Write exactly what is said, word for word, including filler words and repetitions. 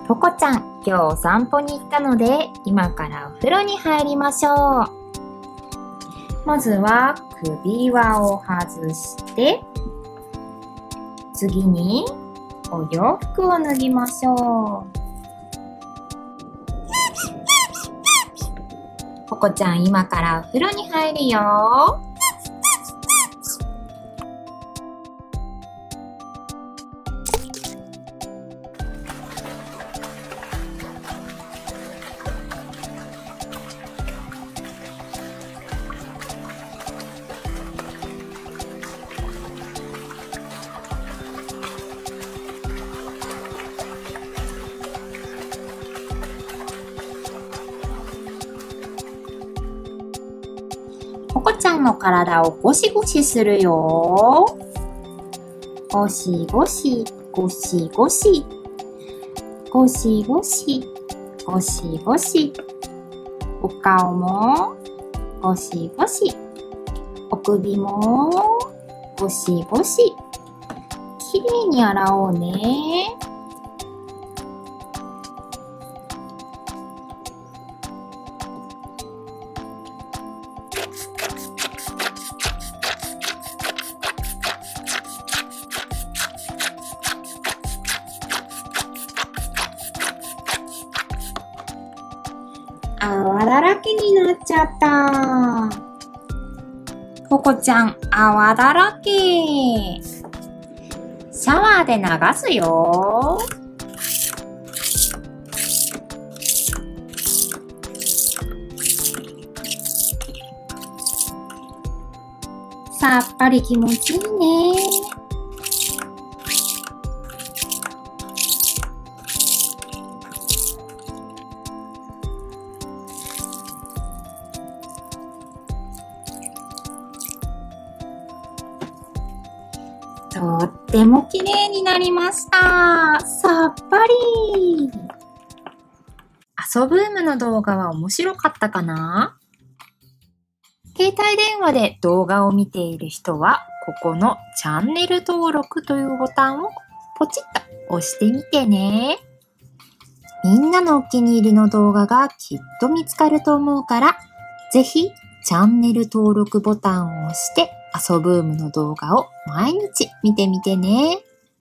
ポコちゃん、今日お散歩に行ったので、今からお風呂に入りましょう。まずは首輪を外して、次にお洋服を脱ぎましょう。ポコちゃん、今からお風呂に入るよ。ポコちゃんの体をゴシゴシするよ。ゴシゴシ、ゴシゴシ。ゴシゴシ、ゴシゴシ。お顔もゴシゴシ。お首もゴシゴシ。きれいに洗おうね。泡だらけになっちゃった。ポコちゃん、泡だらけ。シャワーで流すよ。さっぱり気持ちいいね。とっても綺麗になりました。さっぱり。遊ぶーむの動画は面白かったかな？携帯電話で動画を見ている人は、ここのチャンネル登録というボタンをポチッと押してみてね。みんなのお気に入りの動画がきっと見つかると思うから、ぜひチャンネル登録ボタンを押して、遊ぶーむの動画を毎日見てみてね。